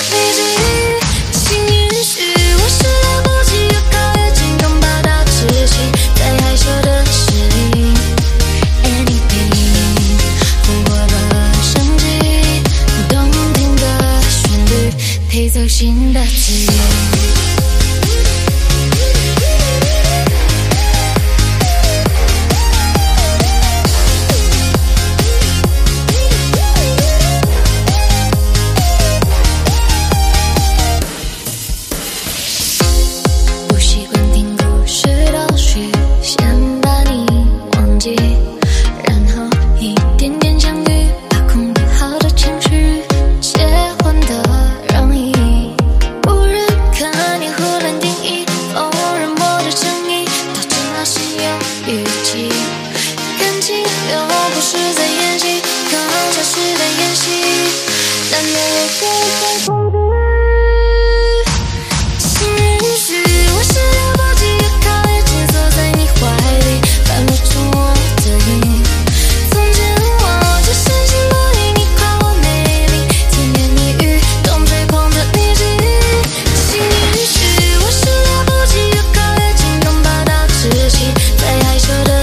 你至于，请允许我始料不及，越靠越近，拥抱到窒息，在害羞的适应。Anything， 俘获了生机，动听的旋律，配走心的字语。感情又不是在演戏，更像是在演戏，难免有些想控制。请允许我始料不及，越靠越近，锁在你怀里，翻不出我的影。从前我就深信不疑，你夸我美丽，甜言蜜语，懂追狂的逆境。请允许我始料不及，越靠越近，拥抱到窒息，在害羞的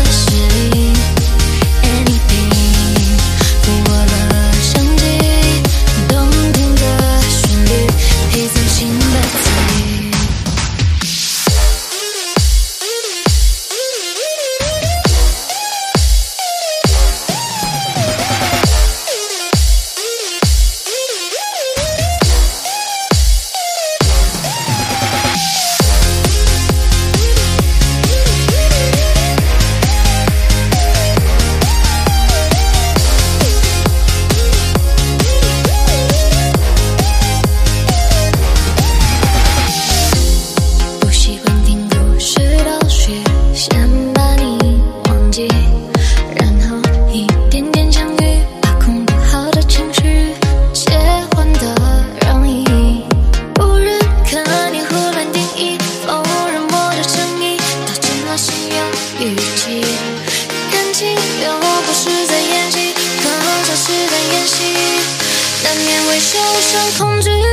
感情又不是在演戏，更像是在演戏，难免会受伤恐惧。